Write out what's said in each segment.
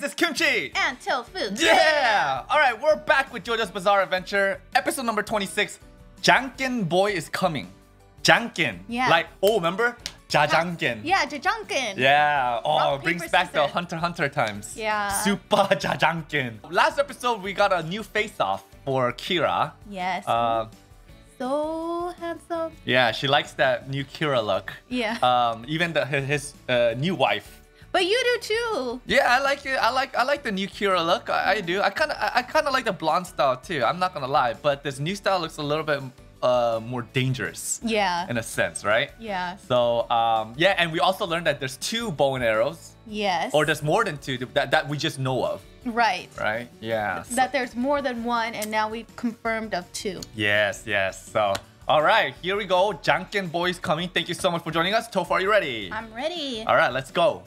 is Kimchi! And Tofu. Yeah! Alright, we're back with JoJo's Bizarre Adventure. Episode number 26. Janken Boy is coming. Janken. Yeah. Like, oh, remember? Jajangken. Yeah, Jajangken. Yeah. Oh, Rock, it brings paper, back the scissors. Hunter x Hunter times. Yeah. Super Jajangken. Last episode, we got a new face-off for Kira. Yes. So handsome. Yeah, she likes that new Kira look. Yeah. Even his new wife. But you do too. Yeah, I like it. I like the new Kira look. I do. I kind of like the blonde style too. I'm not gonna lie, but this new style looks a little bit more dangerous. Yeah. In a sense, right? Yeah. So yeah, and we also learned that there's 2 bow and arrows, Yes. or there's more than 2 that we just know of. Right. Right? Yeah. So- That there's more than one, and now we've confirmed of 2. yes. So. All right, here we go. Janken Boy's coming. Thank you so much for joining us. Tofu, are you ready? I'm ready. All right, let's go.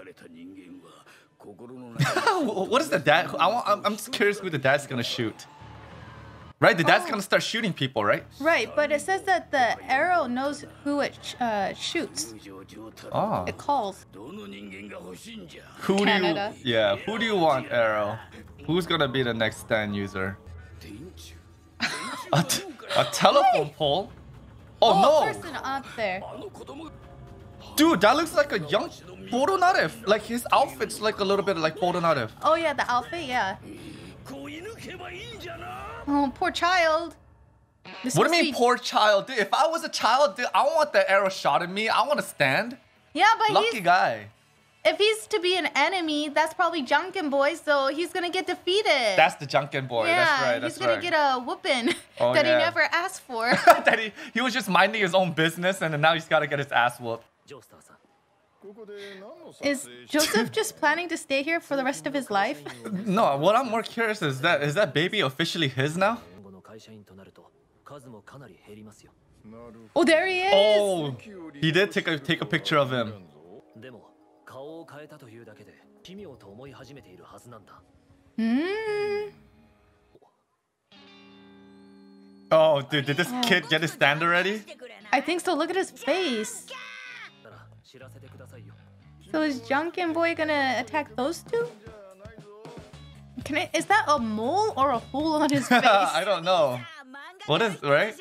What is the dad? I'm just curious who the dad's gonna shoot. Right, the dad's gonna start shooting people, right? Right, but it says that the arrow knows who it shoots. Oh. It calls. Who Canada. do you? Yeah, who do you want, Arrow? Who's gonna be the next stand user? A telephone pole? Oh no! Person up there. Dude, that looks like a young Borunarev. Like his outfit's like a little bit like Borunarev. Oh yeah, the outfit, yeah. Oh, poor child. This What do must you mean, be- poor child? Dude, if I was a child, dude, I want the arrow shot at me. I want to stand. Yeah, but Lucky guy. if he's to be an enemy, that's probably Junkin Boy, so he's gonna get defeated. That's the Junkin Boy. yeah, That's right. That's he's gonna right. get a whooping Oh, that yeah. he never asked for. That he was just minding his own business, and then now he's got to get his ass whooped. Is Joseph just planning to stay here for the rest of his life? No, what I'm more curious is that baby officially his now? Oh, there he is. Oh, he did take a picture of him. Hmm. Oh, dude, did this kid get his stand already? I think so. Look at his face. So is Junkin Boy gonna attack those 2? Is that a mole or a hole on his face? I don't know. What is right?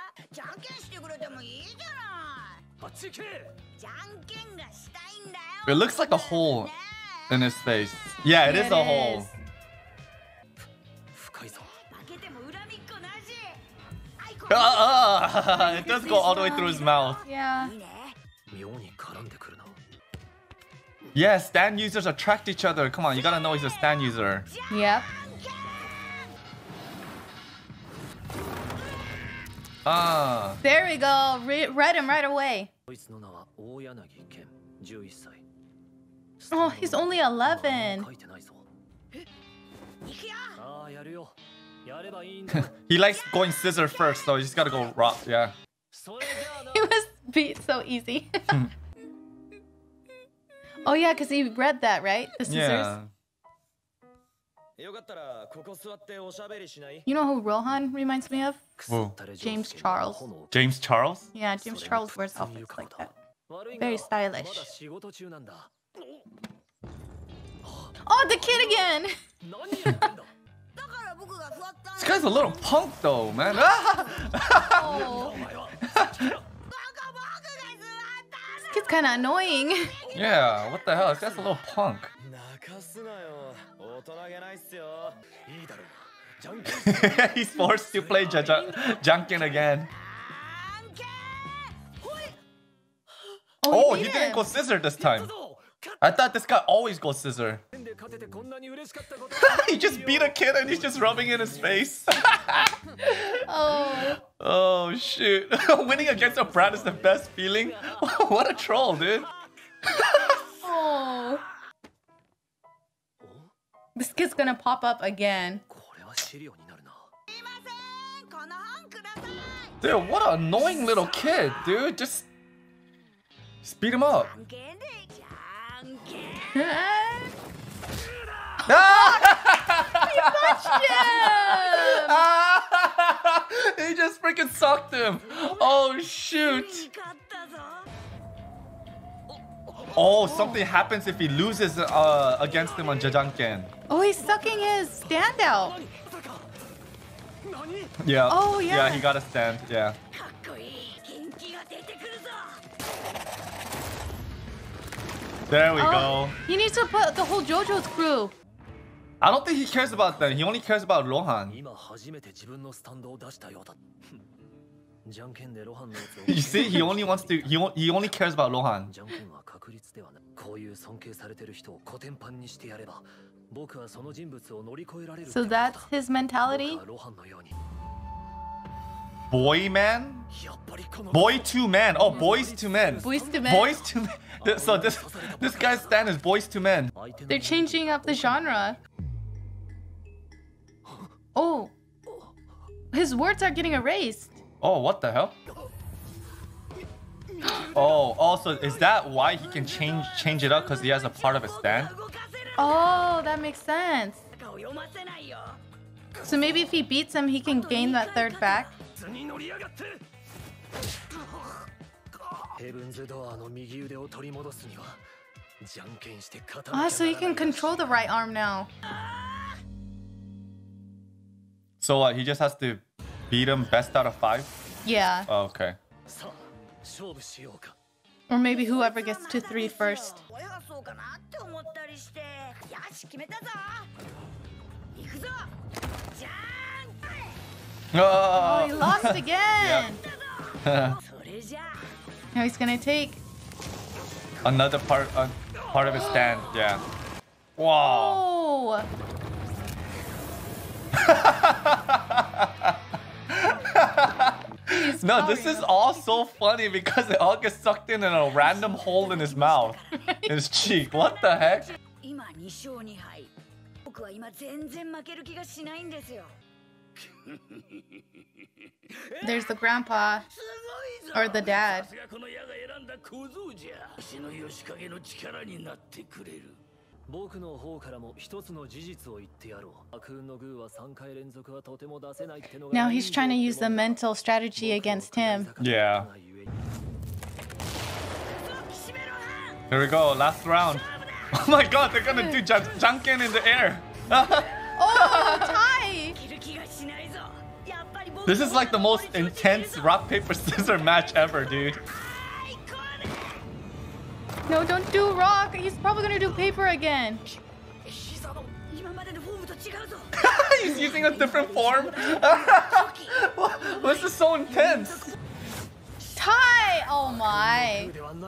It looks like a hole in his face. Yeah, it Yeah, is it a hole. is. It does go all the way through his mouth. Yeah. Yeah, stand users attract each other. Come on, you gotta know he's a stand user. Yep. Ah. There we go. Read him right away. Oh, he's only 11. He likes going scissor first, so you just gotta go rock. Yeah. He was beat so easy. Oh yeah, because he read that, right? The scissors. Yeah. You know who Rohan reminds me of? Whoa. James Charles. James Charles? Yeah, James Charles wears outfits like that. Very stylish. Oh, the kid again! This guy's a little punk though, man. Oh. This kid's kind of annoying. Yeah, what the hell? This guy's a little punk. He's forced to play Junkin again. Oh, he didn't go scissor this time. I thought this guy always goes scissor. He just beat a kid and he's just rubbing it in his face. Oh. Oh, shoot. Winning against a brat is the best feeling. What a troll, dude. Oh. This kid's gonna pop up again. Dude, what an annoying little kid, dude. Just beat him up. He just freaking sucked him. Oh, shoot. Oh, something happens if he loses against him on Jajangken. Oh, he's sucking his stand out. Yeah. Oh, yeah. Yeah, he got a stand. Yeah. There we go. He needs to put the whole JoJo's crew. I don't think he cares about them. He only cares about Rohan. You see, he only wants to. He only cares about Rohan. So that's his mentality? Boy man? Boy to man. Oh, boys to men. Boys to men. Boys to men. So this guy's stand is boys to men. They're changing up the genre. Oh. His words are getting erased. Oh, what the hell? Oh, also, is that why he can change it up? Because he has a part of his stand? Oh, that makes sense. So maybe if he beats him, he can gain that third back. Ah, so he can control the right arm now. So what? He just has to beat him best out of 5? Yeah. Oh, okay. Or maybe whoever gets to 3 first. Oh, he lost again. Now he's gonna take Another part of his stand. Yeah. Wow. Oh. No, this is all so funny because it all gets sucked in a random hole in his mouth, in his cheek. What the heck? There's the grandpa or the dad. Now he's trying to use the mental strategy against him. Yeah. Here we go, last round. Oh my god, they're gonna do Janken in the air. Oh, tie! This is like the most intense rock, paper, scissors match ever, dude. No, don't do rock. He's probably gonna do paper again. He's using a different form. This is so intense. Tie! Oh my.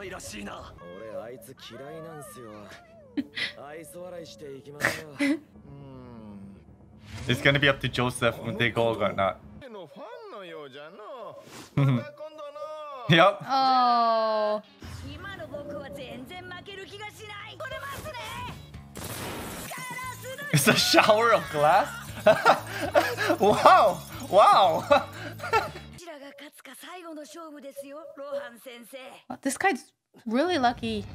It's gonna be up to Joseph when they go or not. Yep. Oh. It's a shower of glass? Wow! Wow! This guy's really lucky.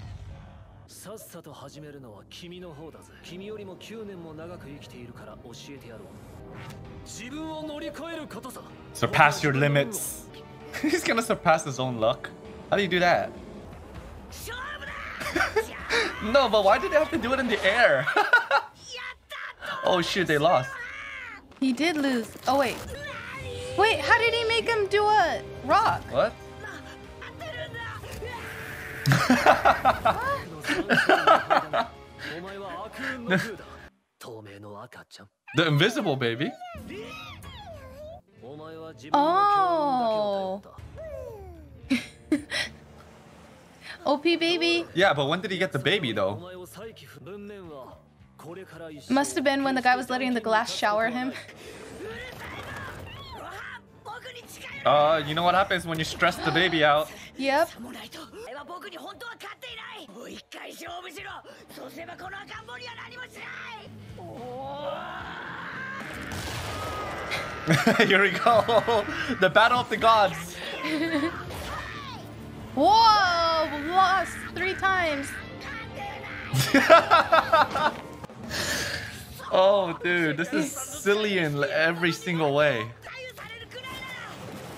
Surpass your limits. He's gonna surpass his own luck. How do you do that? No, but why did they have to do it in the air? Oh shoot, they lost. He did lose. Oh wait. Wait, how did he make him do a rock? What? The invisible baby? Oh. OP baby. Yeah, but when did he get the baby though? Must have been when the guy was letting the glass shower him. You know what happens when you stress the baby out? Yep. Here we go. The battle of the gods. Whoa! Lost 3 times. Oh, dude, this is silly in every single way.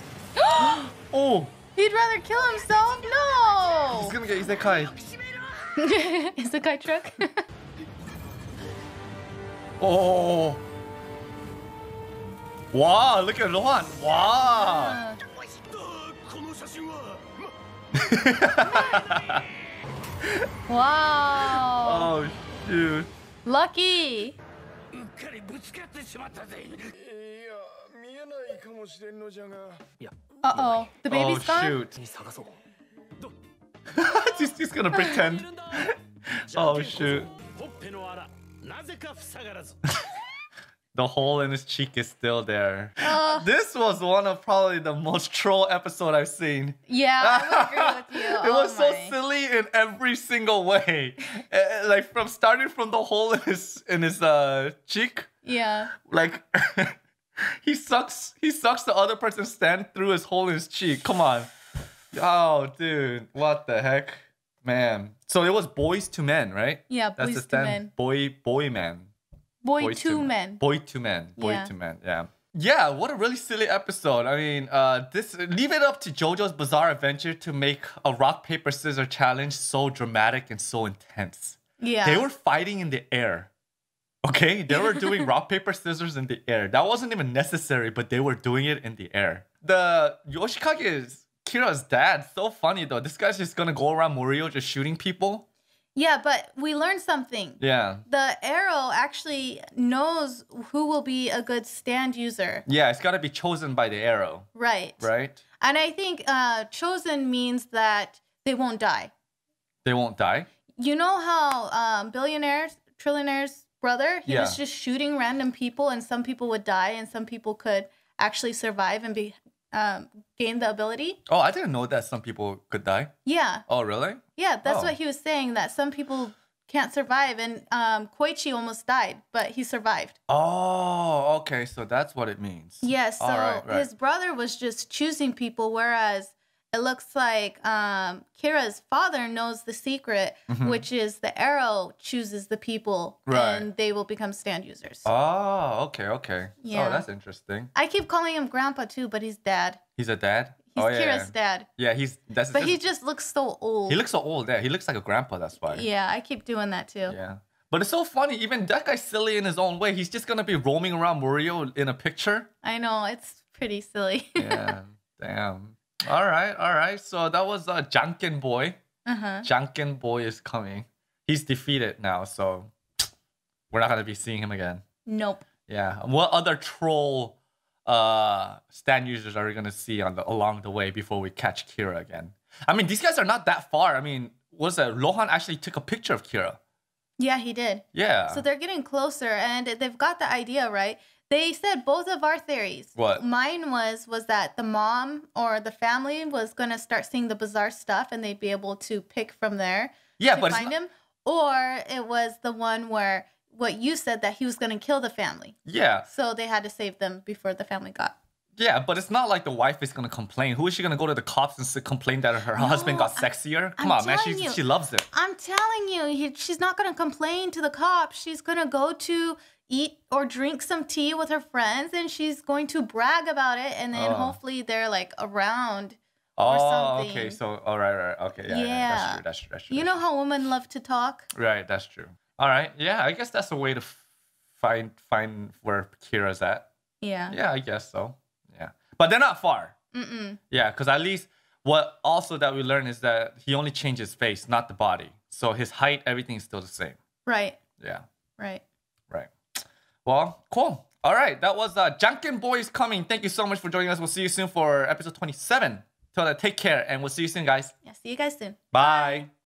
Oh! He'd rather kill himself? No! He's gonna get isekai. Isekai truck. Oh. Wow, look at Lohan. Wow. Wow. Oh, shoot. Lucky. Uh-oh. The baby's Oh, gone? shoot. She's gonna pretend. Oh, shoot. The hole in his cheek is still there. This was one of probably the most troll episode I've seen. Yeah, I would agree with you. It was so my. silly in every single way. Like from starting from the hole in his cheek, Yeah. like he sucks the other person's stand through his hole in his cheek. Come on. Oh, dude, what the heck, man. So it was boys to men, right? Yeah, That's boys the to stand. men. Boy man. Boy Boys to men. Boy to men. Boy Yeah. to men. Yeah. Yeah, what a really silly episode. I mean, this leave it up to JoJo's Bizarre Adventure to make a rock paper scissors challenge so dramatic and so intense. Yeah. They were fighting in the air. Okay, they were doing rock paper scissors in the air. That wasn't even necessary, but they were doing it in the air. The Yoshikage is Kira's dad. So funny though. This guy's just gonna go around Murio just shooting people. Yeah, but we learned something. Yeah. The arrow actually knows who will be a good stand user. Yeah, it's gotta be chosen by the arrow, Right. right? And I think chosen means that they won't die. They won't die. You know how trillionaire's brother, he was Yeah. just shooting random people and some people would die and some people could actually survive and be gain the ability? Oh, I didn't know that some people could die. Yeah. Oh, really? Yeah, that's Oh. what he was saying, that some people can't survive. And Koichi almost died, but he survived. Oh, okay. So that's what it means. Yeah, so All right, right. his brother was just choosing people, whereas it looks like Kira's father knows the secret, which is the arrow chooses the people Mm-hmm. Right. and they will become stand users. Oh, okay, okay. Yeah. Oh, that's interesting. I keep calling him grandpa too, but he's dad. He's a dad? He's oh, yeah. Kira's dad. Yeah, But he just looks so old. he looks so old. Yeah, he looks like a grandpa, that's why. Yeah, I keep doing that too. Yeah. But it's so funny. Even that guy's silly in his own way. He's just going to be roaming around Murio in a picture. I know, it's pretty silly. Yeah. Damn. All right. So that was Janken Boy. Uh-huh. Janken Boy is coming. He's defeated now, so we're not going to be seeing him again. Nope. Yeah. What other troll stand users are we going to see along the way before we catch Kira again? I mean, these guys are not that far. I mean, what's that? Lohan actually took a picture of Kira. Yeah, he did. Yeah. So they're getting closer and they've got the idea, right? They said both of our theories. What? Mine was that the mom or the family was going to start seeing the bizarre stuff and they'd be able to pick from there Yeah, to but find him. Or it was the one where what you said, that he was going to kill the family. yeah. So they had to save them before the family got. Yeah, but it's not like the wife is gonna complain. Who is she gonna go to the cops and complain that her husband got sexier? Come on, man, telling you. she loves it. I'm telling you, she's not going to complain to the cops. She's going to go to eat or drink some tea with her friends and she's going to brag about it. And then hopefully they're like around or something. Okay, so all right, okay, yeah, that's true. You know how women love to talk? Right, that's true. All right, yeah, I guess that's a way to find where Kira's at. Yeah. Yeah, I guess so. Yeah, but they're not far. Yeah, because at least what also that we learn is that he only changed his face, not the body. So his height, everything is still the same. Right. Yeah. Right. Right. Well, cool. All right. That was Janken Boys coming. Thank you so much for joining us. We'll see you soon for episode 27. Till then, take care and we'll see you soon, guys. Yeah. See you guys soon. Bye.